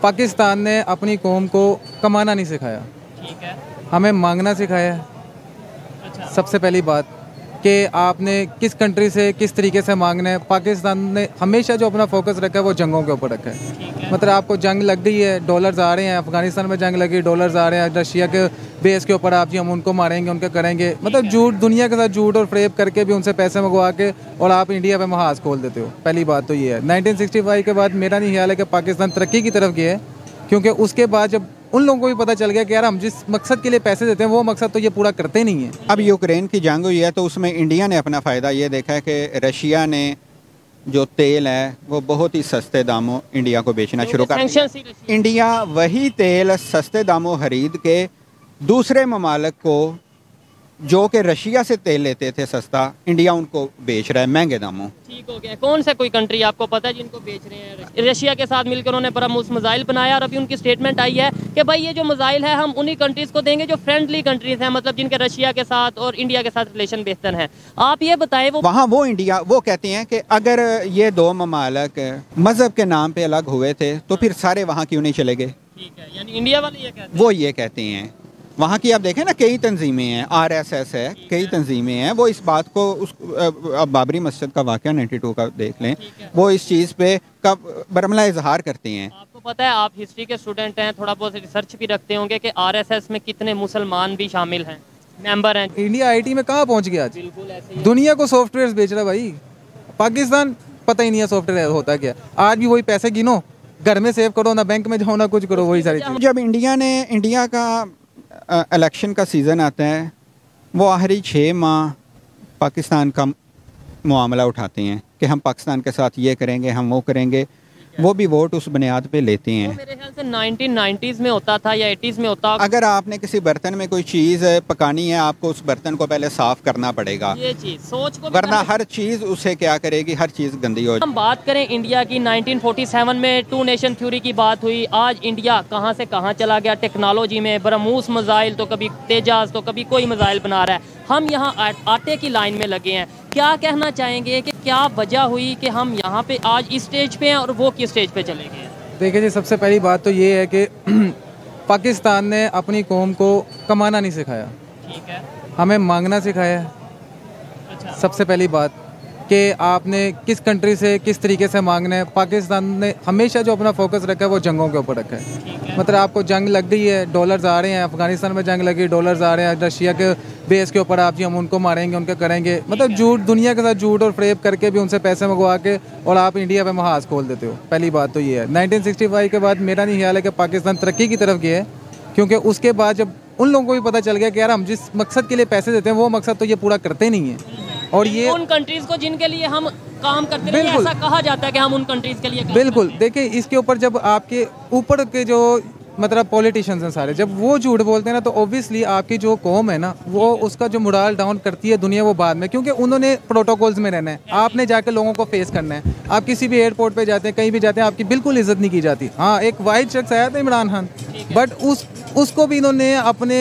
पाकिस्तान ने अपनी कौम को कमाना नहीं सिखाया, ठीक है। हमें मांगना सिखाया है। अच्छा। सबसे पहली बात कि आपने किस कंट्री से किस तरीके से मांगना है। पाकिस्तान ने हमेशा जो अपना फोकस रखा है वो जंगों के ऊपर रखा है। ठीक है। मतलब आपको जंग लग गई है, डॉलर्स आ रहे हैं, अफगानिस्तान में जंग लगी, डॉलर्स आ रहे हैं, रशिया के बेस के ऊपर आप जी हम उनको मारेंगे, उनके करेंगे। मतलब झूठ, दुनिया के साथ झूठ और फ्रेब करके भी उनसे पैसे मंगवा के और आप इंडिया पे महाज खोल देते हो। पहली बात तो ये है। 1965 के बाद मेरा नहीं ख्याल है कि पाकिस्तान तरक्की की तरफ गया है, क्योंकि उसके बाद जब उन लोगों को भी पता चल गया कि यार हम जिस मकसद के लिए पैसे देते हैं वो मकसद तो ये पूरा करते नहीं है। अब यूक्रेन की जंग हुई है तो उसमें इंडिया ने अपना फ़ायदा ये देखा है कि रशिया ने जो तेल है वो बहुत ही सस्ते दामों इंडिया को बेचना शुरू कर दिया। इंडिया वही तेल सस्ते दामों खरीद के दूसरे ममालिक को जो कि रशिया से तेल लेते थे सस्ता, इंडिया उनको बेच रहा है महंगे दामों। ठीक हो गया। कौन सा कोई कंट्री आपको पता है जिनको बेच रहे हैं? रशिया के साथ मिलकर उन्होंने ब्रह्मोस मिसाइल बनाया और अभी उनकी स्टेटमेंट आई है कि भाई ये जो मिसाइल है हम उन्हीं कंट्रीज को देंगे जो फ्रेंडली कंट्रीज हैं, मतलब जिनके रशिया के साथ और इंडिया के साथ रिलेशन बेहतर है। आप ये बताएं वो वहाँ वो इंडिया वो कहते हैं कि अगर ये दो ममालिक मज़हब के नाम पे अलग हुए थे तो फिर सारे वहाँ क्यों नहीं चले गए। ठीक है, यानी इंडिया वाले ये कहते हैं। वो ये कहते हैं। वहाँ की आप देखें ना, कई तंजीमें हैं, RSS है, कई तंजीमें हैं, वो इस बात को अब बाबरी मस्जिद का वाक़या 92 का देख लें, वो इस चीज़ पे कब बरमला इजहार करते हैं। आपको पता है, आप हिस्ट्री के स्टूडेंट हैं, थोड़ा बहुत रिसर्च भी रखते होंगे कि RSS में कितने मुसलमान भी शामिल हैं, मेंबर हैं। इंडिया IT में कहाँ पहुँच गया आज? बिल्कुल ऐसे ही। दुनिया को सॉफ्टवेयर बेच रहा है भाई। पाकिस्तान पता ही नहीं है सॉफ्टवेयर होता क्या। आज भी वही पैसे गिनो, घर में सेव करो, ना बैंक में जाओ, ना कुछ करो, वही सारी चीज़। जब इंडिया का इलेक्शन का सीज़न आता है, वो आखिरी 6 माह पाकिस्तान का मामला उठाते हैं कि हम पाकिस्तान के साथ ये करेंगे, हम वो करेंगे। वो भी वोट उस बुनियाद पे लेते हैं। मेरे ख्याल से 1990s में होता था या 80s में होता। अगर आपने किसी बर्तन में कोई चीज़ पकानी है, आपको उस बर्तन को पहले साफ़ करना पड़ेगा, ये चीज़ सोच को, वरना हर चीज़ उसे क्या करेगी, हर चीज़ गंदी हो। हम बात करें इंडिया की, 1947 में 2 नेशन थ्योरी की बात हुई। आज इंडिया कहां से कहां चला गया टेक्नोलॉजी में। ब्रह्मोस मिसाइल तो कभी तेजाज तो कभी कोई मिसाइल बना रहा है। हम यहाँ आटे की लाइन में लगे हैं। क्या कहना चाहेंगे कि क्या वजह हुई कि हम यहाँ पे आज इस स्टेज पे हैं और वो किस स्टेज पे चले गए? देखिए जी, सबसे पहली बात तो ये है कि पाकिस्तान ने अपनी कौम को कमाना नहीं सिखाया, ठीक है, हमें मांगना सिखाया है। अच्छा। सबसे पहली बात कि आपने किस कंट्री से किस तरीके से मांगना है। पाकिस्तान ने हमेशा जो अपना फोकस रखा है वो जंगों के ऊपर रखा है। मतलब आपको जंग लग गई है, डॉलर्स आ रहे हैं, अफगानिस्तान में जंग लगी, डॉलर्स आ रहे हैं, रशिया के बेस के ऊपर आप जी हम उनको मारेंगे, उनके करेंगे। मतलब झूठ, दुनिया के साथ झूठ और फ्रेब करके भी उनसे पैसे मंगवा के और आप इंडिया पे महाज खोल देते हो। पहली बात तो ये है। 1965 के बाद मेरा नहीं ख्याल है कि पाकिस्तान तरक्की की तरफ गया है, क्योंकि उसके बाद जब उन लोगों को भी पता चल गया कि यार हम जिस मकसद के लिए पैसे देते हैं वो मकसद तो ये पूरा करते नहीं है। और ये उन कंट्रीज को जिनके लिए हम काम करते हैं, ऐसा कहा जाता है कि हम उन कंट्रीज के लिए काम बिल्कुल। देखिए, इसके ऊपर जब आपके ऊपर के जो मतलब पॉलिटिशियंस हैं सारे, जब वो झूठ बोलते हैं ना, तो ऑब्वियसली आपकी जो कौम है ना, वो उसका जो मोरल डाउन करती है दुनिया, वो बाद में, क्योंकि उन्होंने प्रोटोकॉल्स में रहना है। आपने जाकर लोगों को फेस करना है। आप किसी भी एयरपोर्ट पे जाते हैं, कहीं भी जाते हैं, आपकी बिल्कुल इज्जत नहीं की जाती। हाँ, एक वाइट शख्स आया था, इमरान खान, बट उसको भी इन्होंने अपने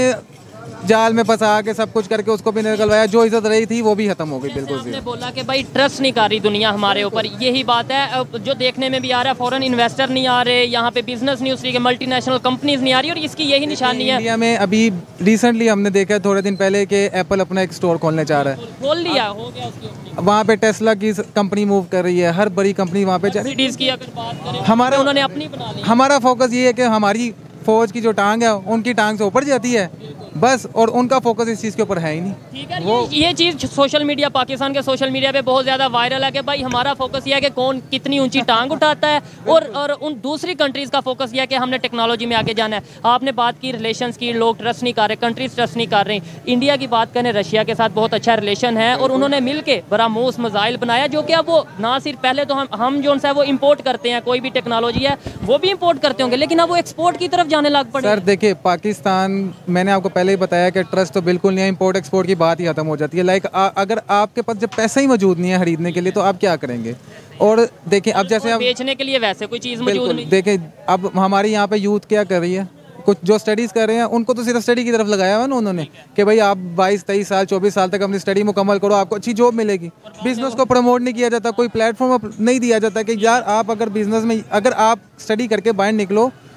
जाल में फंसा के सब कुछ करके उसको भी निकलवाया। जो इज्जत रही थी वो भी खत्म हो गई। बिल्कुल आपने बोला कि भाई ट्रस्ट नहीं कर रही दुनिया हमारे ऊपर, यही बात है जो देखने में भी आ रहा है। फॉरेन इन्वेस्टर नहीं आ रहे यहाँ पे, बिजनेस नहीं, उसकी मल्टीनेशनल कंपनीज नहीं आ रही, और इसकी यही निशानी है। इंडिया में अभी रिसेंटली हमने देखा थोड़े दिन पहले कि एप्पल अपना एक स्टोर खोलने चाह रहा है। खोल लिया, हो गया उसकी। वहाँ पे टेस्ला की कंपनी मूव कर रही है, हर बड़ी कंपनी वहाँ पे जा रही है। की अगर बात करें, हमारा उन्होंने अपनी बना ली। हमारा फोकस ये है कि हमारी फौज की जो टांग है उनकी टांग से ऊपर जाती है बस, और उनका फोकस इस चीज़ के ऊपर है ही नहीं। ठीक है, ये चीज़ सोशल मीडिया, पाकिस्तान के सोशल मीडिया पे बहुत ज़्यादा वायरल है कि भाई हमारा फोकस ये है कि कौन कितनी ऊंची टांग उठाता है, और उन दूसरी कंट्रीज़ का फोकस ये है कि हमने टेक्नोलॉजी में आगे जाना है। आपने बात की रिलेशंस की, लोग ट्रस्ट नहीं कर रहे, कंट्रीज ट्रस्ट नहीं कर रही। इंडिया की बात करें, रशिया के साथ बहुत अच्छा रिलेशन है, और उन्होंने मिल के ब्रह्मोस मिसाइल बनाया, जो कि अब वो ना सिर्फ पहले तो हम जो है वो इम्पोर्ट करते हैं, कोई भी टेक्नोलॉजी है वो भी इम्पोर्ट करते होंगे, लेकिन अब वो एक्सपोर्ट की तरफ जाने लग पड़े। सर देखिए, पाकिस्तान, मैंने आपको पहले ही बताया कि ट्रस्ट तो बिल्कुल नहीं है, इंपोर्ट एक्सपोर्ट की बात ही खत्म हो जाती है। लाइक अगर आपके पास जब पैसा ही मौजूद नहीं है खरीदने के लिए, तो आप क्या करेंगे? और देखिए, अब जैसे आप बेचने के लिए वैसे कोई चीज़ मौजूद नहीं। देखिए, अब हमारे यहाँ पे यूथ क्या कर रही है, कुछ जो स्टडीज़ कर रहे हैं उनको तो सिर्फ स्टडी की तरफ लगाया हुआ ना उन्होंने, कि भाई आप 22-23 साल 24 साल तक अपनी स्टडी मुकम्मल करो, आपको अच्छी जॉब मिलेगी। बिजनेस को प्रमोट नहीं किया जाता, कोई प्लेटफॉर्म नहीं दिया जाता कि यार आप अगर बिजनेस में, अगर आप स्टडी करके बाहर निकलो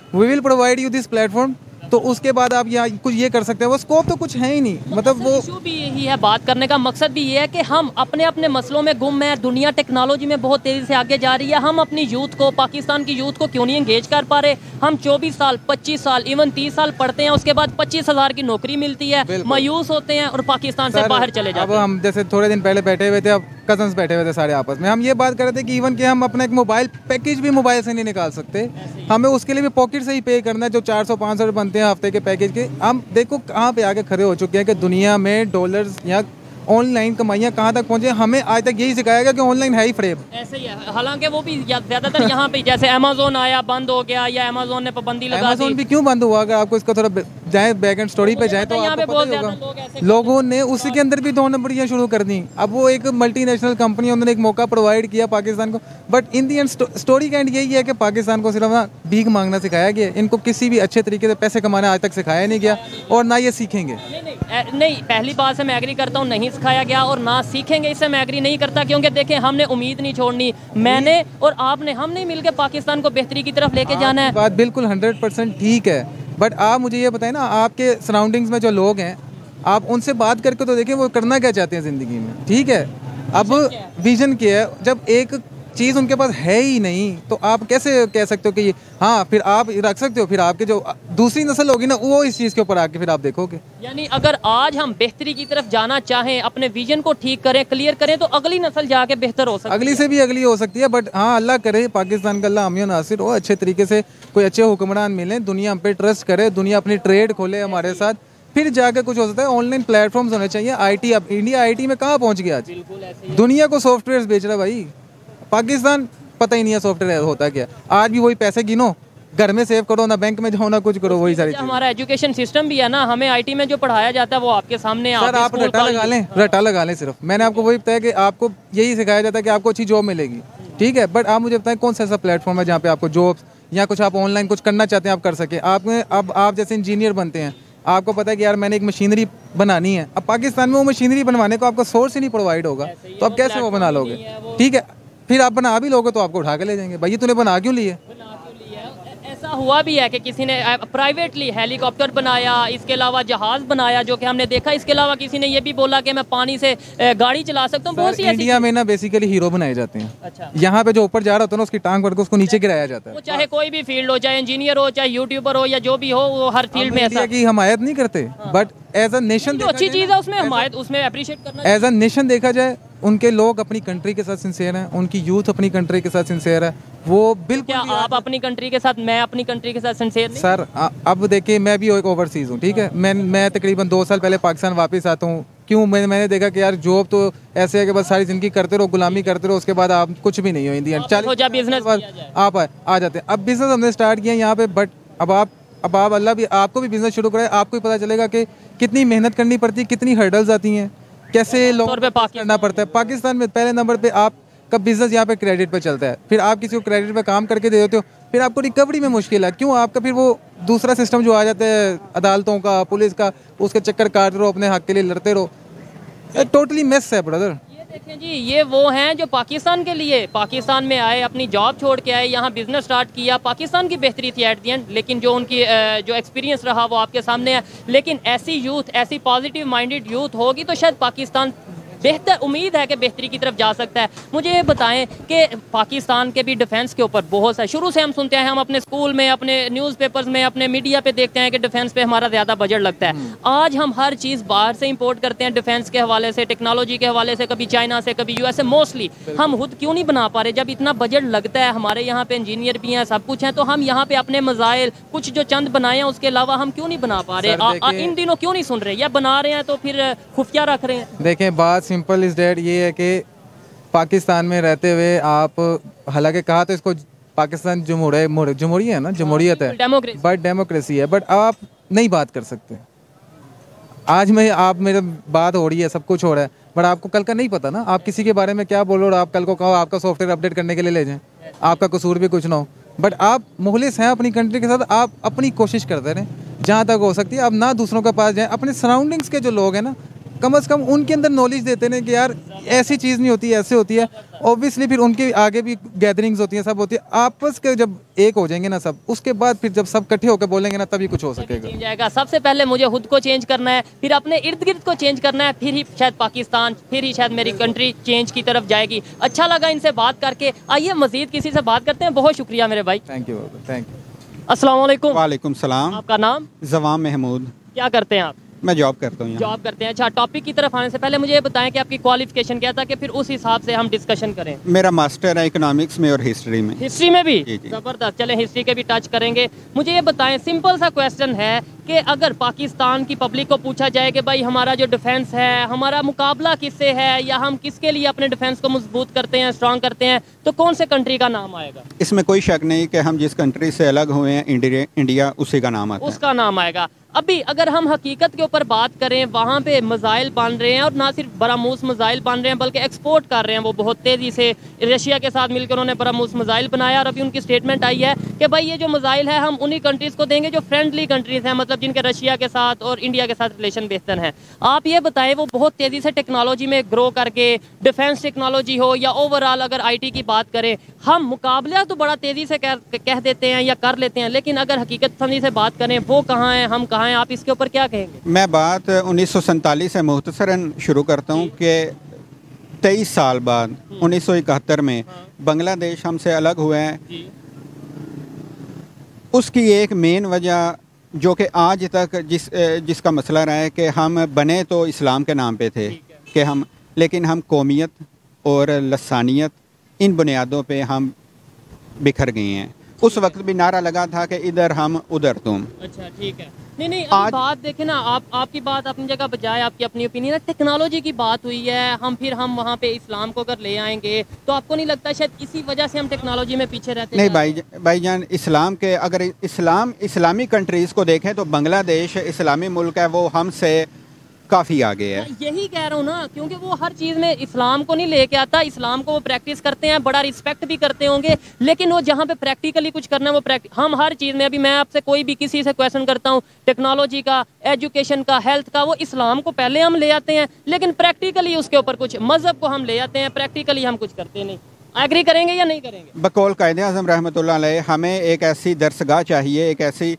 we will provide you this platform, तो उसके बाद आप यहाँ कुछ ये कर सकते हैं। वो स्कोप तो कुछ है ही नहीं, मतलब वो इशू भी यही है, बात करने का मकसद भी ये है कि हम अपने अपने मसलों में गुम हैं। दुनिया टेक्नोलॉजी में बहुत तेज़ी से आगे जा रही है, हम अपनी यूथ को, पाकिस्तान की यूथ को क्यों नहीं एंगेज कर पा रहे। हम 24 साल 25 साल इवन 30 साल पढ़ते हैं, उसके बाद 25,000 की नौकरी मिलती है, मायूस होते हैं और पाकिस्तान से बाहर चले जाते हैं। अब हम जैसे थोड़े दिन पहले बैठे हुए थे, अब कजन्स बैठे हुए थे सारे आपस में, हम ये बात कर रहे थे कि इवन कि हम अपना एक मोबाइल पैकेज भी मोबाइल से नहीं निकाल सकते, हमें उसके लिए भी पॉकेट से ही पे करना है। जो 400-500 बनते हैं हफ्ते के पैकेज के, हम देखो कहाँ पे आके खड़े हो चुके हैं कि दुनिया में डॉलर्स या ऑनलाइन कमाइयाँ कहाँ तक पहुँचे। हमें आज तक यही सिखाया गया कि ऑनलाइन है ही फ्रेब। ऐसे ही है, हालांकि वो भी ज़्यादातर यहाँ पे जैसे अमेज़ोन आया बंद हो गया या अमेज़ोन ने पाबंदी लगा दी। अमेज़ोन भी क्यों बंद हुआ? अगर आपको इसका थोड़ा जाए बैक एंड स्टोरी पे जाए तो यहाँ पे आपको बहुत पता ही ज़्यादा होगा, लोगों ने उसी के अंदर भी 2 नंबरियाँ शुरू कर दी। अब वो एक मल्टीनेशनल कंपनी, उन्होंने एक मौका प्रोवाइड किया पाकिस्तान को, but in the end story का एंड यही है कि पाकिस्तान को सिर्फ ना भीख मांगना सिखाया गया, इनको किसी भी अच्छे तरीके से पैसे कमाना आज तक सिखाया नहीं गया और ना ये सीखेंगे। नहीं, पहली बात से मैं एग्री करता हूँ, नहीं सिखाया गया और ना सीखेंगे, इससे मैं एग्री नहीं करता। क्योंकि देखें, हमने उम्मीद नहीं छोड़नी, मैंने और आपने, हमने मिलकर पाकिस्तान को बेहतरी की तरफ लेके जाना है। बात बिल्कुल 100% ठीक है, बट आप मुझे ये बताएं ना, आपके सराउंडिंग्स में जो लोग हैं, आप उनसे बात करके तो देखें वो करना क्या चाहते हैं ज़िंदगी में। ठीक है, अब विजन क्या है? जब एक चीज़ उनके पास है ही नहीं तो आप कैसे कह सकते हो कि ये, हाँ फिर आप रख सकते हो, फिर आपके जो दूसरी नस्ल होगी ना वो इस चीज़ के ऊपर आके फिर आप देखोगे। यानी अगर आज हम बेहतरी की तरफ जाना चाहें, अपने विजन को ठीक करें, क्लियर करें, तो अगली नस्ल जाके बेहतर हो सकती है, अगली से भी अगली हो सकती है। बट हाँ, अल्लाह करे पाकिस्तान का अल्लाह अमियो नासिर हो, अच्छे तरीके से कोई अच्छे हुक्मरान मिलें, दुनिया हम पे ट्रस्ट करे, दुनिया अपनी ट्रेड खोले हमारे साथ, फिर जाकर कुछ हो सकता है। ऑनलाइन प्लेटफॉर्म्स होने चाहिए। आईटी, अब इंडिया आईटी में कहाँ पहुँच गया आज? दुनिया को सॉफ्टवेयर बेच रहा है भाई, पाकिस्तान पता ही नहीं है सॉफ्टवेयर होता क्या। आज भी वही पैसे गिनो, घर में सेव करो, ना बैंक में जाओ ना कुछ करो, वही सारी चीज़। हमारा एजुकेशन सिस्टम भी है ना, हमें आईटी में जो पढ़ाया जाता है वो आपके सामने सर आप रटा लगा लें, रटा लगा लें। सिर्फ मैंने आपको वही बताया कि आपको यही सिखाया जाता है कि आपको अच्छी जॉब मिलेगी, ठीक है, बट आप मुझे बताएं कौन सा ऐसा प्लेटफॉर्म है जहाँ पे आपको जॉब्स या कुछ आप ऑनलाइन कुछ करना चाहते हैं आप कर सके। आपने अब आप जैसे इंजीनियर बनते हैं, आपको पता है कि यार मैंने एक मशीनरी बनानी है, अब पाकिस्तान में वो मशीनरी बनवाने को आपको सोर्स ही नहीं प्रोवाइड होगा, तो आप कैसे वो बना लोगे? ठीक है, फिर आप बना भी लोगे तो आपको उठा के ले जाएंगे, भाई तूने बना क्यों लिए? ऐसा हुआ भी है कि किसी ने प्राइवेटली हेलीकॉप्टर बनाया, इसके अलावा जहाज बनाया जो कि हमने देखा, इसके अलावा किसी ने ये भी बोला कि मैं पानी से गाड़ी चला सकता हूँ। बहुत सी इंडिया में ना बेसिकली हीरो बनाए जाते हैं। अच्छा। यहाँ पे जो ऊपर जा रहा होता है ना उसकी टांग पकड़ के उसको नीचे गिराया जाता है। वो चाहे कोई भी फील्ड हो, चाहे इंजीनियर हो, चाहे यूट्यूबर हो या जो भी हो, वो हर फील्ड में ऐसा की हमायत नहीं करते, बट एज अ नेशन जो अच्छी चीज़ है उसमें हमायत, उसमें अप्रिशिएट करना। एज अ नेशन देखा जाए, उनके लोग अपनी कंट्री के साथ सिंसियर हैं, उनकी यूथ अपनी कंट्री के साथ सिंसियर है, वो बिल्कुल। क्या आप अपनी कंट्री के साथ, मैं अपनी कंट्री के साथ सिंसियर नहीं? सर अब देखिए, मैं भी एक ओवरसीज़ हूँ, ठीक है, मैं तकरीबन 2 साल पहले पाकिस्तान वापस आता हूँ। क्यों? मैंने देखा कि यार जॉब तो ऐसे है कि बस सारी ज़िंदगी करते रहो, गुलामी करते रहो, उसके बाद आप कुछ भी नहीं हो इंडिया। 40 बिजनेस आप आ जाते हैं। अब बिजनेस हमने स्टार्ट किया यहाँ पे, बट अब आप अल्लाह भी आपको भी बिजनेस शुरू कराए, आपको ही पता चलेगा कि कितनी मेहनत करनी पड़ती है, कितनी हर्डल्स आती हैं, कैसे लोगों पे पास करना पड़ता है। पाकिस्तान में पहले नंबर पे आपका बिजनेस यहाँ पे क्रेडिट पे चलता है, फिर आप किसी को क्रेडिट पे काम करके दे देते हो, फिर आपको रिकवरी में मुश्किल है। क्यों? आपका फिर वो दूसरा सिस्टम जो आ जाता है अदालतों का, पुलिस का, उसके चक्कर काटते रहो, अपने हक के लिए लड़ते रहो। टोटली मेस है ब्रदर। देखें जी, ये वो हैं जो पाकिस्तान के लिए पाकिस्तान में आए, अपनी जॉब छोड़ के आए, यहाँ बिजनेस स्टार्ट किया, पाकिस्तान की बेहतरी थी एट द एंड, लेकिन जो उनकी जो एक्सपीरियंस रहा वो आपके सामने है। लेकिन ऐसी यूथ, ऐसी पॉजिटिव माइंडेड यूथ होगी तो शायद पाकिस्तान बेहतर, उम्मीद है कि बेहतरी की तरफ जा सकता है। मुझे ये बताएं कि पाकिस्तान के भी डिफेंस के ऊपर बहुत सा, शुरू से हम सुनते हैं, हम अपने स्कूल में, अपने न्यूज़पेपर्स में, अपने मीडिया पे देखते हैं कि डिफेंस पे हमारा ज़्यादा बजट लगता है। आज हम हर चीज़ बाहर से इंपोर्ट करते हैं, डिफेंस के हवाले से, टेक्नोलॉजी के हवाले से, कभी चाइना से, कभी यूएस से। मोस्टली हम खुद क्यों नहीं बना पा रहे? जब इतना बजट लगता है, हमारे यहाँ पे इंजीनियर भी हैं, सब कुछ है, तो हम यहाँ पे अपने मज़ाइल कुछ जो चंद बनाए हैं उसके अलावा हम क्यों नहीं बना पा रहे? इन दिनों क्यों नहीं सुन रहे, या बना रहे हैं तो फिर खुफिया रख रहे हैं? देखें, बात सिंपल इज डेट ये है कि पाकिस्तान में रहते हुए आप, हालांकि कहा तो इसको पाकिस्तान जमहूरी है ना, जमहूरियत है, बट डेमोक्रेसी है, बट आप नहीं बात कर सकते। आज आप मेरे बात हो रही है, सब कुछ हो रहा है, बट आपको कल का नहीं पता ना, आप किसी के बारे में क्या बोलो और आप कल को कहो आपका सॉफ्टवेयर अपडेट करने के लिए ले जाएं, आपका कसूर भी कुछ ना हो, बट आप मुखलिस हैं अपनी कंट्री के साथ, आप अपनी कोशिश करते रहें जहाँ तक हो सकती है। अब ना दूसरों के पास जाएं, अपने सराउंडिंग्स के जो लोग हैं ना कम से कम उनके अंदर नॉलेज देते हैं कि यार ऐसी चीज़ नहीं होती, ऐसे होती है। ऑब्वियसली फिर उनके आगे भी गैदरिंग्स होती हैं, सब होती है। आपस के जब एक हो जाएंगे ना सब, उसके बाद फिर जब सब इकट्ठे होकर बोलेंगे ना, तभी कुछ हो सकेगा। चेंज आएगा। सबसे पहले मुझे खुद को चेंज करना है, फिर अपने इर्द गिर्द को चेंज करना है, फिर ही शायद पाकिस्तान, फिर ही शायद मेरी कंट्री चेंज की तरफ जाएगी। अच्छा लगा इनसे बात करके। आइए मजीद किसी से बात करते हैं। बहुत शुक्रिया मेरे भाई। Thank you, thank you. अस्सलाम वालेकुम। वालेकुम सलाम। आपका नाम? जवाम महमूद। क्या करते हैं आप? मैं जॉब करता हूँ। जॉब करते हैं। अच्छा, टॉपिक की तरफ आने से पहले मुझे ये बताएं कि आपकी क्वालिफिकेशन क्या था, कि फिर उस हिसाब से हम डिस्कशन करें। मेरा मास्टर है इकोनॉमिक्स में और हिस्ट्री में। हिस्ट्री में भी? जी, जी। जबरदस्त। चलें हिस्ट्री के भी टच करेंगे। मुझे ये बताएं, सिंपल सा क्वेश्चन है कि अगर पाकिस्तान की पब्लिक को पूछा जाए कि भाई हमारा जो डिफेंस है, हमारा मुकाबला किससे है, या हम किसके लिए अपने डिफेंस को मजबूत करते हैं, स्ट्रांग करते हैं, तो कौन से कंट्री का नाम आएगा? इसमें कोई शक नहीं कि हम जिस कंट्री से अलग हुए हैं, इंडिया, उसी का नाम आता है। उसका नाम आएगा। अभी अगर हम हकीकत के ऊपर बात करें, वहाँ पे मिसाइल बन रहे हैं, और ना सिर्फ ब्रह्मोस मिसाइल बन रहे हैं बल्कि एक्सपोर्ट कर रहे हैं वो बहुत तेज़ी से। रशिया के साथ मिलकर उन्होंने ब्रह्मोस मिसाइल बनाया, और अभी उनकी स्टेटमेंट आई है कि भाई ये जो मिसाइल है हम उन्हीं कंट्रीज़ को देंगे जो फ्रेंडली कंट्रीज़ हैं, मतलब जिनके रशिया के साथ और इंडिया के साथ रिलेशन बेहतर हैं। आप ये बताएं, वो बहुत तेज़ी से टेक्नोलॉजी में ग्रो करके, डिफेंस टेक्नोलॉजी हो या ओवरऑल अगर IT की बात करें, हम मुकाबला तो बड़ा तेज़ी से कह देते हैं या कर लेते हैं, लेकिन अगर हकीकत पसंदी से बात करें, वो कहाँ हैं, हम कहाँ हैं, आप इसके ऊपर क्या कहेंगे? मैं बात 1947 से मुख्तसरन शुरू करता हूँ कि 23 साल बाद 1971 में बांग्लादेश हमसे अलग हुए हैं। उसकी एक मेन वजह जो कि आज तक जिसका मसला रहा है कि हम बने तो इस्लाम के नाम पे थे कि हम, लेकिन हम कौमियत और लसानियत, इन बुनियादों पे हम बिखर गए हैं। उस वक्त भी नारा लगा था कि इधर हम उधर तुम। अच्छा, ठीक है। नहीं आज बात देखें ना, आपकी बात अपनी जगह बजाय, आपकी अपनी ओपिनियन है। टेक्नोलॉजी की बात हुई है, हम वहाँ पे इस्लाम को अगर ले आएंगे तो आपको नहीं लगता शायद इसी वजह से हम टेक्नोलॉजी में पीछे रहते हैं? नहीं भाईजान, इस्लाम के अगर इस्लामी कंट्रीज़ को देखें तो बांग्लादेश इस्लामी मुल्क है, वो हमसे काफ़ी आगे है। यही कह रहा हूँ ना, क्योंकि वो हर चीज़ में इस्लाम को नहीं लेके आता। इस्लाम को वो प्रैक्टिस करते हैं, बड़ा रिस्पेक्ट भी करते होंगे, लेकिन वो जहाँ पे प्रैक्टिकली कुछ करना है वो हम हर चीज़ में, अभी मैं आपसे कोई भी किसी से क्वेश्चन करता हूँ टेक्नोलॉजी का, एजुकेशन का, हेल्थ का, वो इस्लाम को पहले हम ले आते हैं, लेकिन प्रैक्टिकली उसके ऊपर कुछ, मज़हब को हम ले आते हैं, प्रैक्टिकली हम कुछ करते नहीं। एग्री करेंगे या नहीं करेंगे? बकौल कायदे-ए-आज़म रहमतुल्लाह अलैह, हमें एक ऐसी दरसगाह चाहिए, एक ऐसी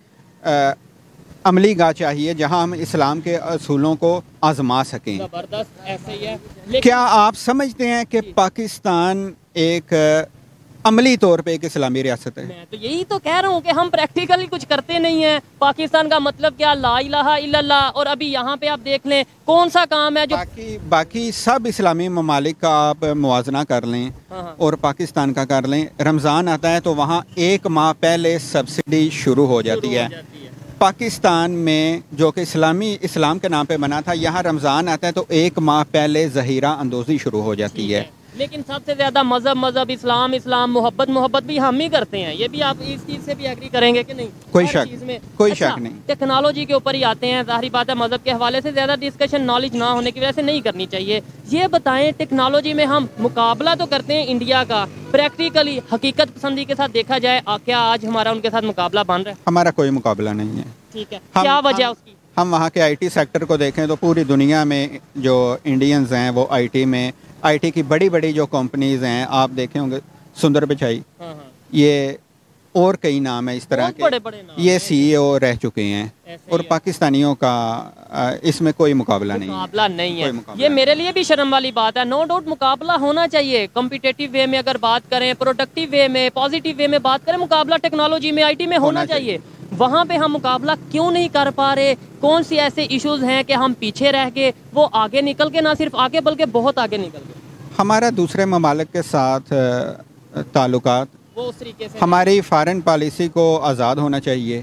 अमली गाह चाहिए जहां हम इस्लाम के असूलों को आजमा सकें। जबरदस्त, ऐसे ही है। क्या आप समझते हैं कि पाकिस्तान एक अमली तौर पे एक इस्लामी रियासत है? मैं तो यही तो कह रहा हूँ कि हम प्रैक्टिकली कुछ करते नहीं हैं। पाकिस्तान का मतलब क्या, ला इलाहा इल्लल्लाह। और अभी यहाँ पे आप देख लें कौन सा काम है जो बाकी सब इस्लामी ममालिक का आप मुआजना कर लें और पाकिस्तान का कर लें। रमज़ान आता है तो वहाँ 1 माह पहले सब्सिडी शुरू हो जाती है। पाकिस्तान में जो कि इस्लाम के नाम पे बना था, यहाँ रमज़ान आता है तो 1 माह पहले ज़हीरा अंदोज़ी शुरू हो जाती है। लेकिन सबसे ज़्यादा मज़हब इस्लाम, मोहब्बत भी हम ही करते हैं। ये भी आप इस चीज़ से भी एग्री करेंगे कि नहीं? कोई शक नहीं। टेक्नोलॉजी के ऊपर ही आते हैं। ज़ाहिर बात है मज़हब के हवाले से ज़्यादा डिस्कशन नॉलेज ना होने की वजह से नहीं करनी चाहिए। ये बताएं, टेक्नोलॉजी में हम मुकाबला तो करते हैं इंडिया का, प्रैक्टिकली हकीकत पसंदी के साथ देखा जाए, क्या आज हमारा उनके साथ मुकाबला बन रहा है? हमारा कोई मुकाबला नहीं है। ठीक है, क्या वजह उसकी? हम वहाँ के IT सेक्टर को देखें तो पूरी दुनिया में जो इंडियंस हैं वो IT की बड़ी जो कंपनीज हैं, आप देखे होंगे सुंदर पिचाई, ये और कई नाम है इस तरह के, बड़े नाम, ये CEO रह चुके हैं। और पाकिस्तानियों का इसमें कोई मुकाबला नहीं है। ये मेरे लिए भी शर्म वाली बात है। नो डाउट मुकाबला होना चाहिए, कम्पिटेटिव वे में अगर बात करें, प्रोडक्टिव वे में, पॉजिटिव वे में बात करें, मुकाबला टेक्नोलॉजी में, IT में होना चाहिए। वहाँ पे हम मुकाबला क्यों नहीं कर पा रहे? कौन सी ऐसे इश्यूज हैं कि हम पीछे रह के, वो आगे निकल के, ना सिर्फ आगे बल्कि बहुत आगे निकल गए? हमारा दूसरे ममालिक के साथ ताल्लुकात, वो उस तरीके से, हमारी फॉरेन पॉलिसी को आज़ाद होना चाहिए।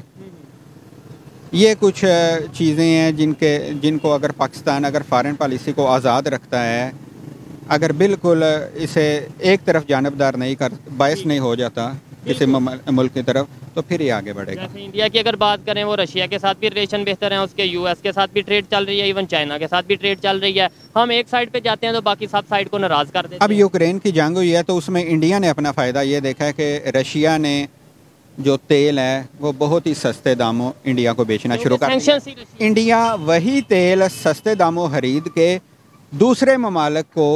ये कुछ चीज़ें हैं जिनको अगर पाकिस्तान अगर फॉरेन पॉलिसी को आज़ाद रखता है, अगर बिल्कुल इसे एक तरफ जानबदार नहीं कर, बायस नहीं हो जाता किसी मुल्क की तरफ, तो फिर ये आगे बढ़ेगा। जैसे इंडिया की अगर बात करें, वो रशिया के साथ भी रिलेशन बेहतर हैं, उसके US के साथ भी ट्रेड चल रही है, इवन चाइना के साथ भी ट्रेड चल रही है। हम एक साइड पे जाते हैं तो बाकी सब साइड को नाराज़ कर देते हैं। अब यूक्रेन की जंग हुई है तो उसमें इंडिया ने अपना फ़ायदा ये देखा है कि रशिया ने जो तेल है वो बहुत ही सस्ते दामों इंडिया को बेचना शुरू कर दिया। इंडिया वही तेल सस्ते दामों खरीद के दूसरे ममालिक को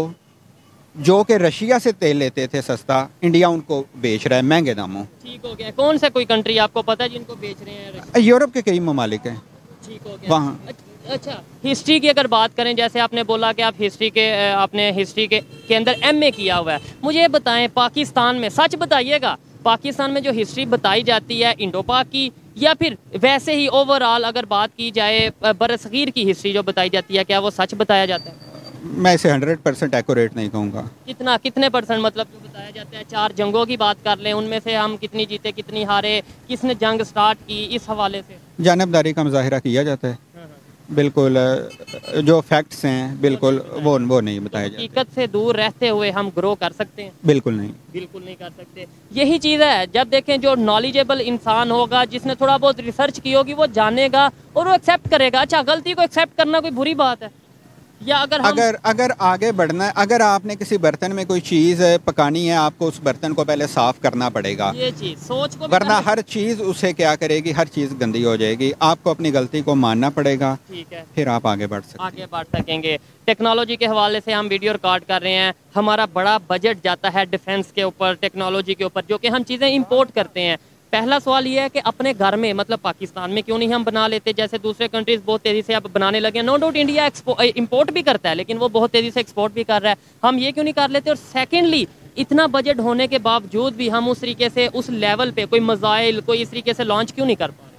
जो कि रशिया से तेल लेते थे सस्ता, इंडिया उनको बेच रहा है महंगे दामों। ठीक हो गया। कौन सा कोई कंट्री आपको पता है जिनको बेच रहे हैं? यूरोप के कई ममालिक हैं। ठीक हो गया वहाँ। अच्छा, हिस्ट्री की अगर बात करें, जैसे आपने बोला कि आप हिस्ट्री के अंदर एमए किया हुआ है, मुझे ये बताएं पाकिस्तान में, सच बताइएगा, पाकिस्तान में जो हिस्ट्री बताई जाती है इंडो पाक की, या फिर वैसे ही ओवरऑल अगर बात की जाए बरसगीर की हिस्ट्री जो बताई जाती है, क्या वो सच बताया जाता है? मैं इसे 100% एक्यूरेट नहीं कहूँगा। कितने परसेंट मतलब जो बताया जाता है? 4 जंगों की बात कर लें, उनमें से हम कितनी जीते कितनी हारे, किसने जंग स्टार्ट की, इस हवाले से जानबदारी का मुजाहिरा किया जाता है। बिल्कुल जो फैक्ट्स हैं बिल्कुल वो नहीं बताया जाता। हकीकत से दूर रहते हुए हम ग्रो कर सकते हैं? बिल्कुल नहीं कर सकते। यही चीज़ है, जब देखें जो नॉलेजेबल इंसान होगा, जिसने थोड़ा बहुत रिसर्च की होगी, वो जानेगा और वो एक्सेप्ट करेगा। अच्छा, गलती को एक्सेप्ट करना कोई बुरी बात है? या अगर आगे बढ़ना है, अगर आपने किसी बर्तन में कोई चीज़ पकानी है, आपको उस बर्तन को पहले साफ करना पड़ेगा। ये चीज़ सोच को, वरना हर चीज़ उसे क्या करेगी, हर चीज़ गंदी हो जाएगी। आपको अपनी गलती को मानना पड़ेगा, ठीक है, फिर आप आगे बढ़ सकेंगे। टेक्नोलॉजी के हवाले से हम वीडियो रिकॉर्ड कर रहे हैं, हमारा बड़ा बजट जाता है डिफेंस के ऊपर, टेक्नोलॉजी के ऊपर, जो कि हम चीज़ें इंपोर्ट करते हैं। पहला सवाल ये है कि अपने घर में, मतलब पाकिस्तान में क्यों नहीं हम बना लेते, जैसे दूसरे कंट्रीज बहुत तेज़ी से अब बनाने लगे हैं। नो डाउट इंडिया इंपोर्ट भी करता है, लेकिन वो बहुत तेज़ी से एक्सपोर्ट भी कर रहा है, हम ये क्यों नहीं कर लेते? और सेकेंडली, इतना बजट होने के बावजूद भी हम उस तरीके से, उस लेवल पे कोई मिसाइल कोई इस तरीके से लॉन्च क्यों नहीं कर पा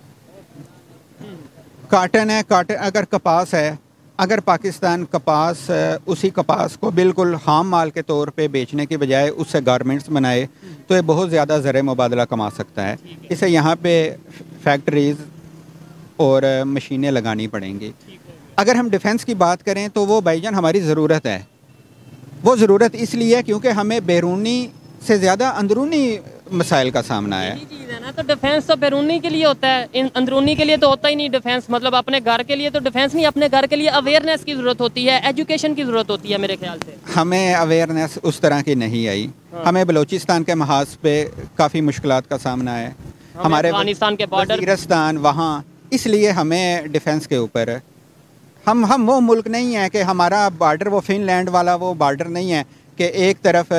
रहे? काटन है, अगर कपास है, अगर पाकिस्तान उसी कपास को बिल्कुल खाम माल के तौर पे बेचने के बजाय उससे गारमेंट्स बनाए, तो ये बहुत ज़्यादा ज़र मुबादला कमा सकता है। इसे यहाँ पे फैक्ट्रीज़ और मशीनें लगानी पड़ेंगी। अगर हम डिफेंस की बात करें तो वो भाईजान हमारी ज़रूरत है। वो ज़रूरत इसलिए है क्योंकि हमें बैरूनी से ज़्यादा अंदरूनी मसाइल का सामना है। चीज़ है ना, तो डिफेंस तो बैरूनी के लिए होता है, अंदरूनी के लिए तो होता ही नहीं डिफेंस। मतलब अपने घर के लिए तो डिफेंस नहीं, अपने घर के लिए अवेयरनेस की ज़रूरत होती है, एजुकेशन की ज़रूरत होती है मेरे ख्याल से। हमें अवेयरनेस उस तरह की नहीं आई। हमें बलूचिस्तान के महाज पे काफ़ी मुश्किलात का सामना है, हमारे अफगानिस्तान के बॉर्डर, वज़ीरिस्तान, वहाँ, इसलिए हमें डिफेंस के ऊपर, हम वो मुल्क नहीं है कि हमारा बॉर्डर वो फिनलैंड वाला वो बॉर्डर नहीं है कि एक तरफ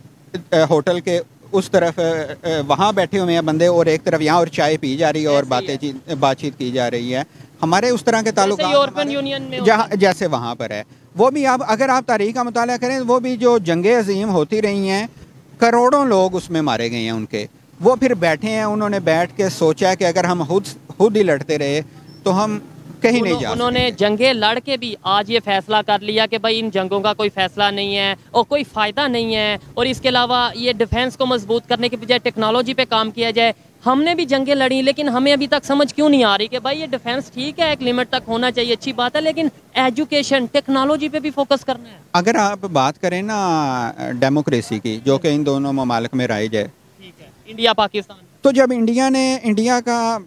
होटल के उस तरफ वहाँ बैठे हुए हैं बंदे और एक तरफ यहाँ और चाय पी जा रही है और बातचीत की जा रही है। हमारे उस तरह के ताल्लुकात यूरोपियन यूनियन में जैसे वहाँ पर है। वो भी अगर आप तारीख का मुताला करें, वो भी जो जंगे अजीम होती रही हैं, करोड़ों लोग उसमें मारे गए हैं उनके। वो फिर बैठे हैं, उन्होंने बैठ के सोचा कि अगर हम खुद ही लड़ते रहे तो हम कहीं नहीं जा। उन्होंने जंगे लड़ के भी आज ये फैसला कर लिया कि भाई इन जंगों का कोई फैसला नहीं है और कोई फ़ायदा नहीं है, और इसके अलावा ये डिफेंस को मजबूत करने के बजाय टेक्नोलॉजी पे काम किया जाए। हमने भी जंगें लड़ी, लेकिन हमें अभी तक समझ क्यों नहीं आ रही कि भाई ये डिफेंस ठीक है, एक लिमिट तक होना चाहिए, अच्छी बात है, लेकिन एजुकेशन टेक्नोलॉजी पे भी फोकस करना है। अगर आप बात करें ना डेमोक्रेसी की, जो कि इन दोनों ममालिक में राइज है, ठीक है, इंडिया पाकिस्तान, तो जब इंडिया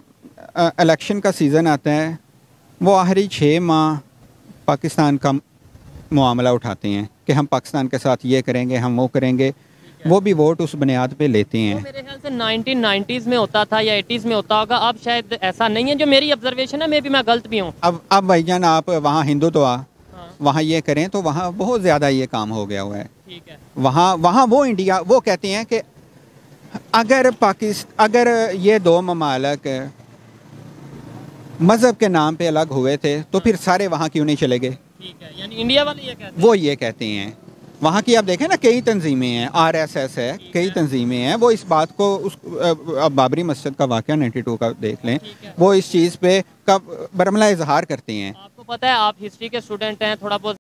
का इलेक्शन का सीज़न आता है, वो आखिरी 6 माह पाकिस्तान का मामला उठाते हैं कि हम पाकिस्तान के साथ ये करेंगे, हम वो करेंगे। वो भी वोट उस बुनियाद पे लेते हैं। तो मेरे ख्याल से 1990s में होता था या 80s में होता होगा, अब शायद ऐसा नहीं है, जो मेरी ऑब्जर्वेशन है, मे भी मैं गलत भी हूँ। अब भाईजान आप वहाँ हिंदुत्व वहाँ ये करें तो वहाँ बहुत ज़्यादा ये काम हो गया हुआ है। ठीक है, वहाँ वो इंडिया वो कहते हैं कि अगर ये 2 ममालिक मज़हब के नाम पे अलग हुए थे तो फिर सारे वहाँ क्यों नहीं चले गए? ठीक है, यानी इंडिया वाले ये कहते हैं। वो ये कहते हैं। वहाँ की आप देखें ना, कई तंजीमें हैं, RSS है, कई तंजीमें हैं, वो इस बात को अब बाबरी मस्जिद का वाक़या 92 का देख लें, वो इस चीज़ पे बरमला इजहार करते हैं। आपको पता है, आप हिस्ट्री के स्टूडेंट हैं, थोड़ा बहुत